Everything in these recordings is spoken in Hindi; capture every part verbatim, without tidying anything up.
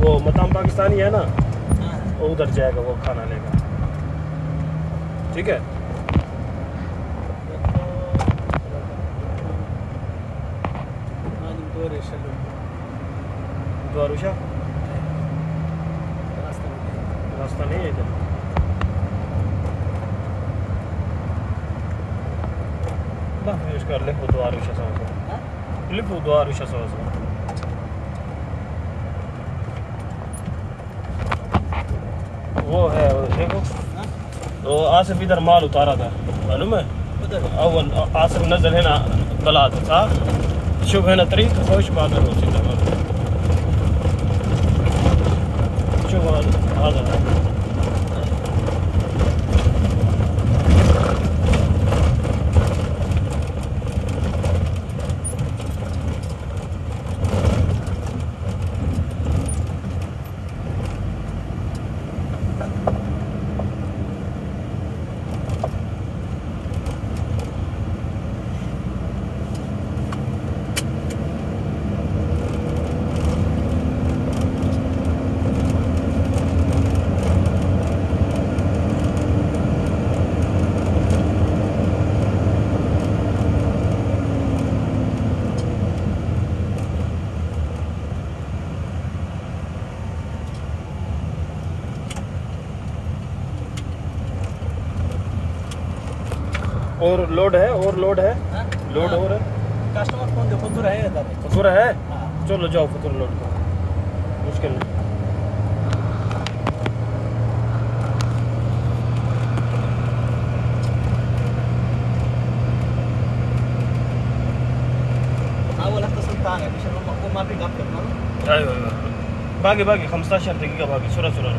वो मताम पाकिस्तानी है ना, वो उधर जाएगा, वो खाना लेगा। ठीक है। द्वारुशा रास्ता नहीं है इधर। कर लिखो द्वारुशा समझ, लिखो द्वारुशा समझ। वो है देखो, वो आसिफ इधर माल उतारा था मालूम है। अव्वल आसिफ नजर है ना तला था, शुभ है ना तरीक खुश बाद में शुभ هذا और लोड है, और लोड है, लोड और है। कस्टमर फोन दे फतूर है इधर, फतूर है। चलो जाओ फतूर लोड करो, मुश्किल नहीं। أول أخت سلطان مش المفروض ما في قبل كمان. أيوة أيوة باقي باقي خمستاشر دقيقة باقي، سرعة سرعة.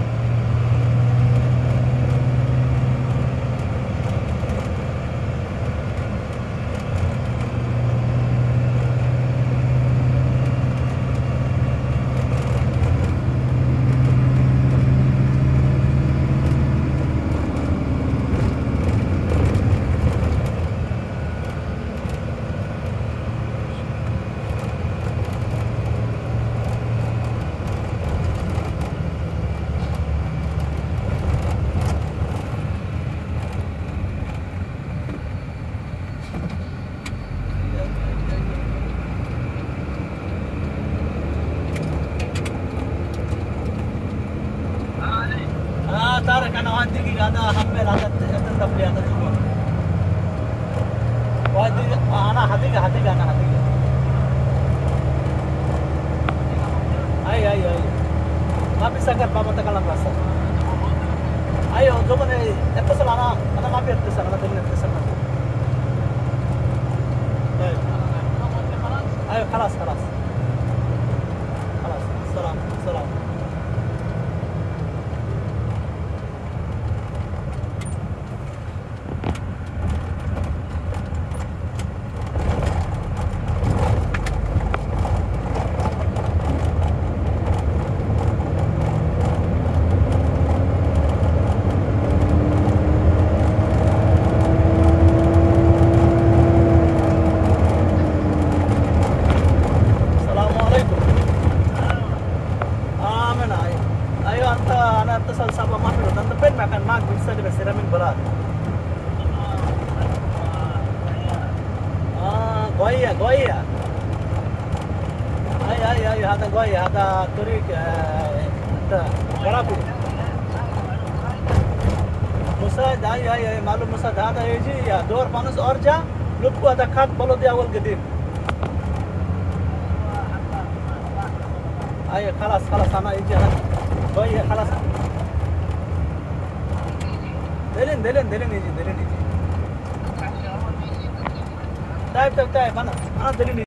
طارق انا وعندي هذا حمل هذا التبليغ هذا الجمهور وادي انا حديقه حديقه انا حديقه اي اي اي ما بيسكر بابا تكلم بس ايوه زبون اتصل انا انا ما بيتصل انا بدي اتصل طيب ايوه خلاص خلاص خلاص سلام سلام. أنا اتصل سبعة ما في أنت فين مكان معك بيستلم السيرة من بلاد. آه قوية قوية. أي أي أي هذا قوية هذا طريق أنت غرابي. مساعد أي أي أي معلوم مساعد هذا يجي يا دور فانوس أرجع لبكو هذا خط بلودي أول قديم. أي خلاص خلاص أنا يجي أنا قوية خلاص. دلين دلين دلين يجي دلين يجي. طيب طيب طيب أنا أنا دلين.